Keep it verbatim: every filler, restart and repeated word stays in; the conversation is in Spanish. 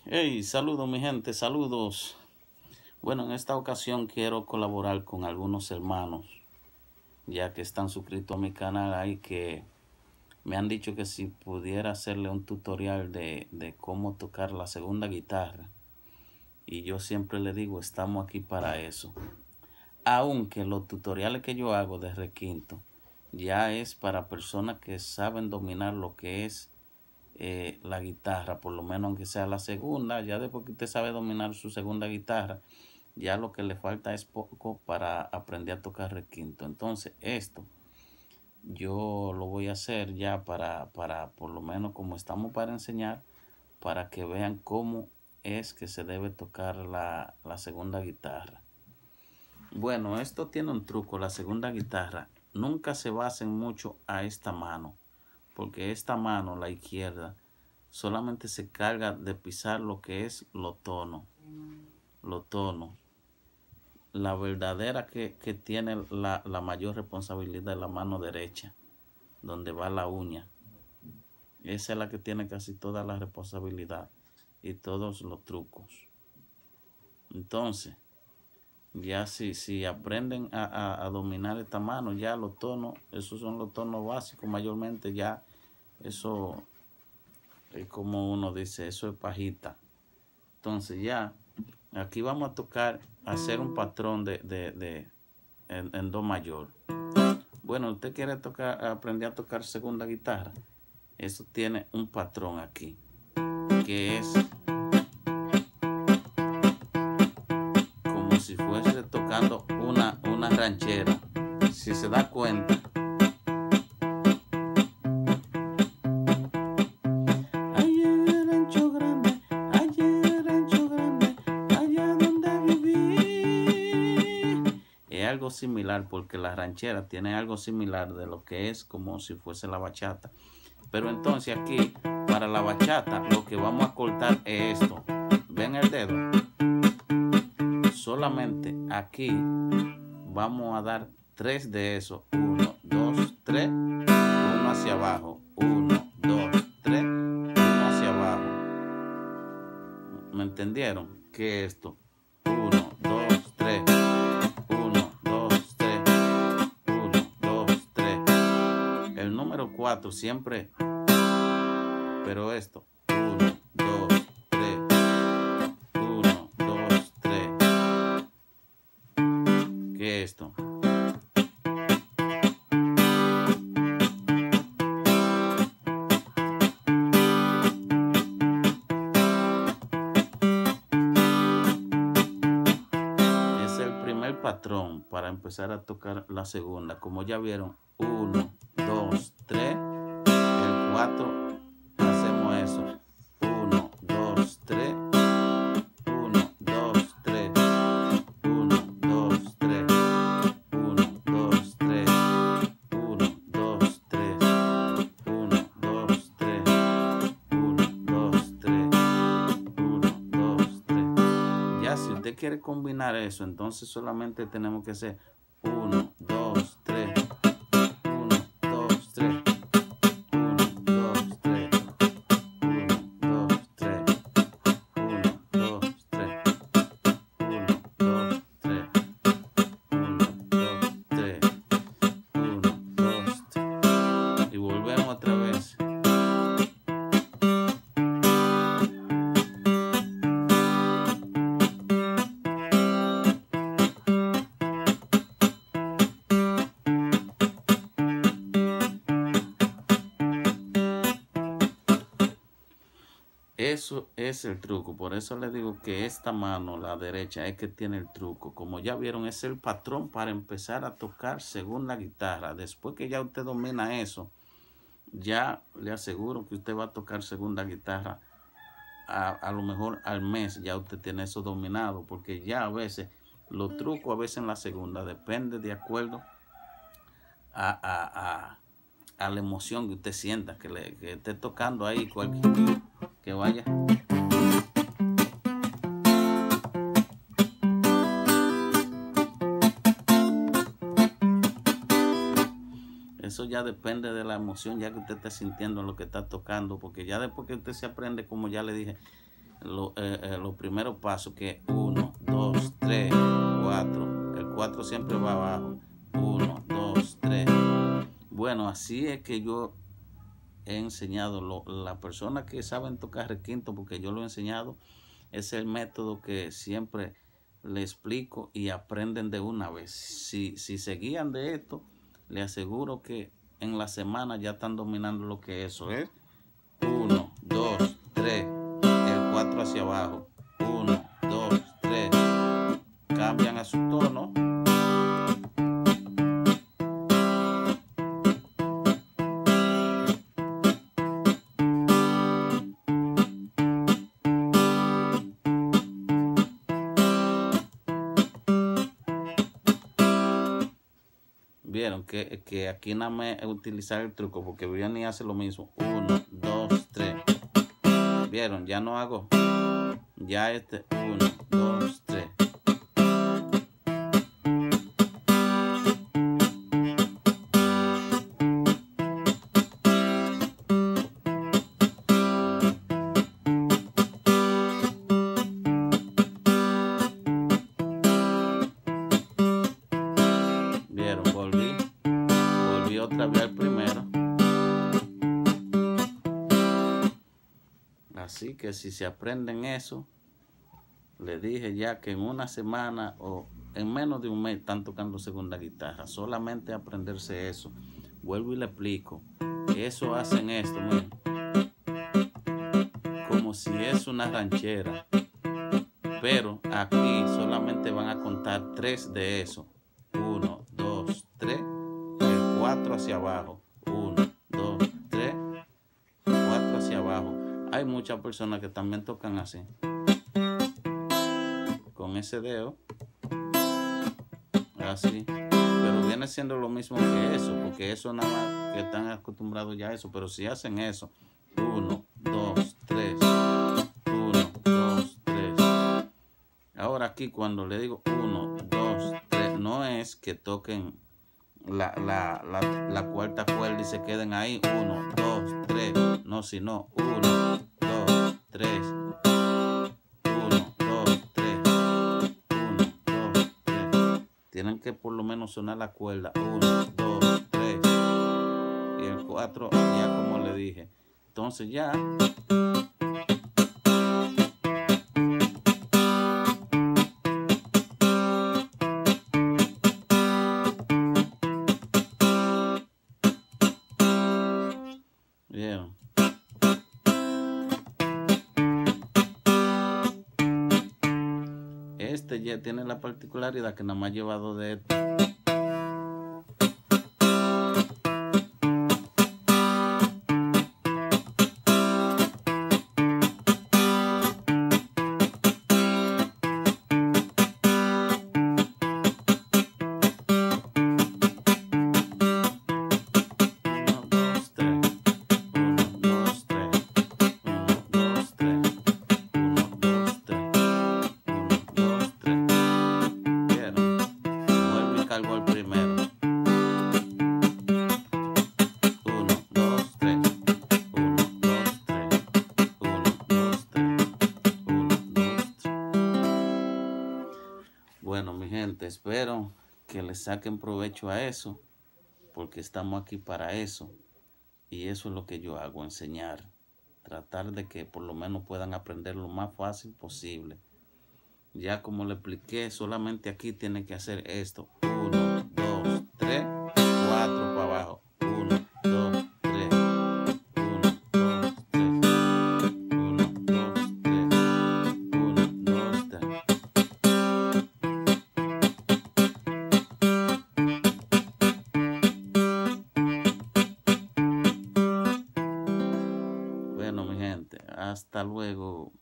Hey, saludos mi gente, saludos. Bueno, en esta ocasión quiero colaborar con algunos hermanos, ya que están suscritos a mi canal ahí, que me han dicho que si pudiera hacerle un tutorial de, de cómo tocar la segunda guitarra. Y yo siempre le digo, estamos aquí para eso. Aunque los tutoriales que yo hago de requinto ya es para personas que saben dominar lo que es eh, la guitarra, por lo menos aunque sea la segunda. Ya después que usted sabe dominar su segunda guitarra, ya lo que le falta es poco para aprender a tocar requinto. Entonces esto yo lo voy a hacer ya para, para por lo menos como estamos para enseñar, para que vean cómo es que se debe tocar la, la segunda guitarra. Bueno, esto tiene un truco. La segunda guitarra nunca se basen mucho a esta mano, porque esta mano, la izquierda, solamente se carga de pisar lo que es los tonos. Los tonos. La verdadera que, que tiene la, la mayor responsabilidad es la mano derecha, donde va la uña. Esa es la que tiene casi toda la responsabilidad y todos los trucos. Entonces, ya si, si aprenden a, a, a dominar esta mano, ya los tonos, esos son los tonos básicos mayormente. Ya eso es como uno dice, eso es pajita. Entonces ya aquí vamos a tocar, hacer un patrón de, de, de en, en do mayor. Bueno, usted quiere tocar, aprender a tocar segunda guitarra, eso tiene un patrón aquí, que es como si fuese tocando una, una ranchera. Si se da cuenta, algo similar, porque la ranchera tiene algo similar de lo que es como si fuese la bachata. Pero entonces aquí, para la bachata, lo que vamos a cortar es esto. ¿Ven el dedo? Solamente aquí vamos a dar tres de esos. Uno, dos, tres. Uno hacia abajo. Uno, dos, tres. Uno hacia abajo. ¿Me entendieron? ¿Qué es esto? Uno, dos, tres. Cuatro siempre, pero esto uno, dos, tres, uno, dos, tres. ¿Qué es esto? Es el primer patrón para empezar a tocar la segunda. Como ya vieron, uno, dos, tres, el cuatro, hacemos eso, uno, dos, tres, uno, dos, tres, uno, dos, tres, uno, dos, tres, uno, dos, tres, uno, dos, tres, uno, dos, tres, uno, dos, tres. Ya si usted quiere combinar eso, entonces solamente tenemos que hacer uno, dos, tres. Eso es el truco. Por eso les digo que esta mano, la derecha, es que tiene el truco. Como ya vieron, es el patrón para empezar a tocar según la guitarra. Después que ya usted domina eso, ya le aseguro que usted va a tocar segunda guitarra. A, a lo mejor al mes ya usted tiene eso dominado. Porque ya a veces, los trucos a veces en la segunda, depende de acuerdo a, a, a, a la emoción que usted sienta, que, le, que esté tocando ahí cualquier... que vaya. Eso ya depende de la emoción, ya que usted está sintiendo lo que está tocando, porque ya después que usted se aprende, como ya le dije, lo, eh, eh, los primeros pasos, que uno, dos, tres, cuatro. El cuatro siempre va abajo. uno, dos, tres. Bueno, así es que yo he enseñado. Lo, las personas que saben tocar requinto, porque yo lo he enseñado, es el método que siempre le explico y aprenden de una vez. Si, si se guían de esto, le aseguro que en la semana ya están dominando lo que eso es. uno, dos, tres, el cuatro hacia abajo. uno, dos, tres. Cambian a su tono. Vieron que, que aquí nada más es utilizar el truco, porque Vianney hace lo mismo. uno, dos, tres. Vieron, ya no hago. Ya este uno, dos, tres. Vieron, volví. Volví otra vez al primero. Así que si se aprenden eso, le dije ya que en una semana o en menos de un mes están tocando segunda guitarra. Solamente aprenderse eso. Vuelvo y le explico. Eso hacen esto, miren. Como si es una ranchera. Pero aquí solamente van a contar tres de eso. Uno, dos, tres. El cuatro hacia abajo. Uno, dos, tres. Cuatro hacia abajo. Hay muchas personas que también tocan así. Con ese dedo. Así. Pero viene siendo lo mismo que eso. Porque eso nada más que están acostumbrados ya a eso. Pero si hacen eso. Uno, dos, tres. Uno, dos, tres. Ahora aquí cuando le digo uno, dos, tres. No es que toquen la, la, la, la cuarta cuerda y se queden ahí. Uno, dos, tres. No, sino uno, dos, tres. Uno, dos, tres. Uno, dos, tres. Tienen que por lo menos sonar la cuerda. Uno, dos, tres. Y el cuatro, ya como le dije. Entonces ya. Vieron. Este ya tiene la particularidad que nada más lleva dos de estos. Cargo el primero. Uno, dos, tres. Uno, dos, tres. Uno, dos, tres. Uno, dos, tres. Bueno, mi gente, espero que le saquen provecho a eso, porque estamos aquí para eso. Y eso es lo que yo hago, enseñar. Tratar de que por lo menos puedan aprender lo más fácil posible. Ya como le expliqué, solamente aquí tiene que hacer esto. Uno, dos, tres, cuatro para abajo. Uno, dos, tres. Uno, dos, tres. Uno, dos, tres. Uno, dos, tres. Bueno, mi gente, hasta luego.